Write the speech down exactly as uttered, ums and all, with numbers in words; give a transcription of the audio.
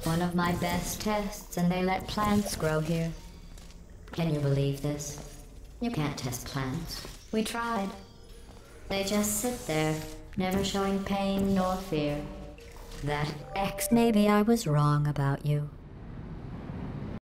One of my best tests, and they let plants grow here. Can you believe this? You can't test plants. We tried. They just sit there, never showing pain nor fear. That X, maybe I was wrong about you.